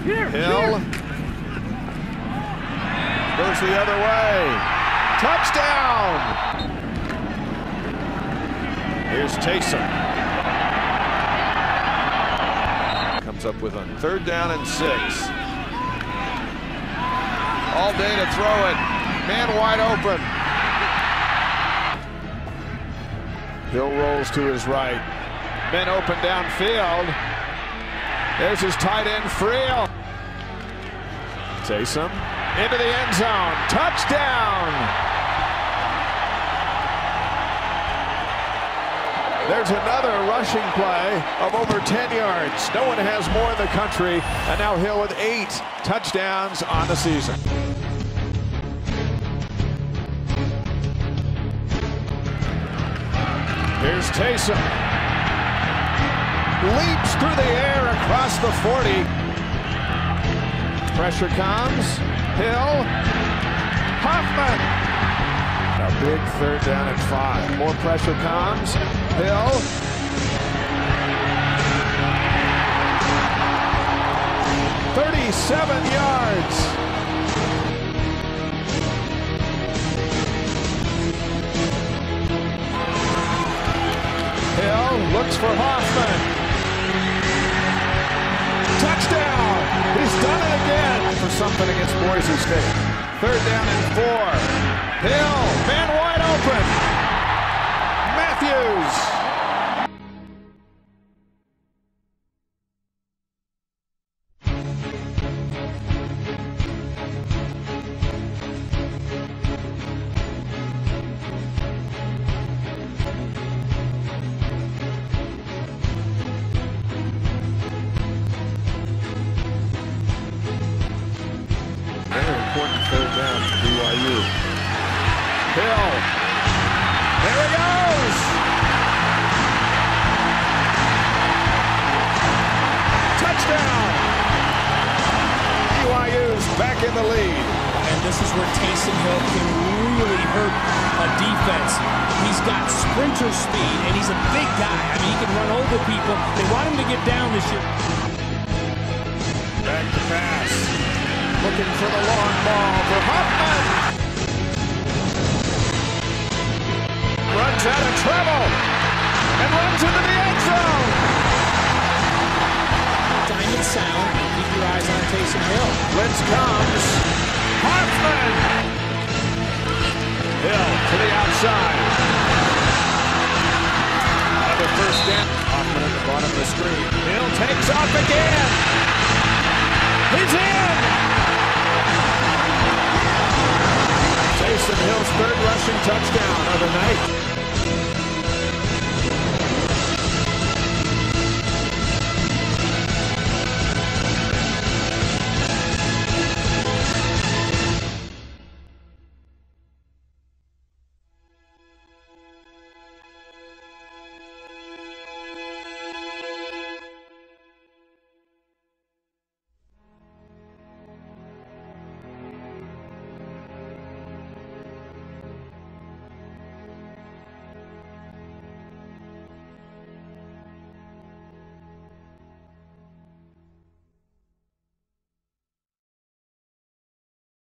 Hill goes the other way. Touchdown! Here's Taysom. Comes up with a 3rd down and 6. All day to throw it. Man wide open. Hill rolls to his right. Men open downfield. There's his tight end, Friel. Taysom into the end zone. Touchdown! There's another rushing play of over 10 yards. No one has more in the country. And now Hill with 8 touchdowns on the season. Here's Taysom. Leaps through the air across the 40. Pressure comes. Hill. Hoffman. A big 3rd down and 5. More pressure comes. Hill. "37 yards. Hill looks for Hoffman. Touchdown! He's done it again for something against Boise State. 3rd down and 4. Hill, man wide open. Matthews. Very important 3rd down for BYU. Hill. There he goes. Touchdown. BYU's back in the lead. And this is where Taysom Hill can really hurt a defense. He's got sprinter speed, and he's a big guy. I mean, he can run over people. They want him to get down this year. Back to pass. Looking for the long ball for Hoffman. Runs out of trouble and runs into the end zone. Diamond sound. Keep your eyes on Taysom Hill. Blitz comes. Hoffman. Hill to the outside. Another 1st down. Hoffman at the bottom of the screen. Hill takes off again. He's in. Taysom Hill's 3rd rushing touchdown of the night.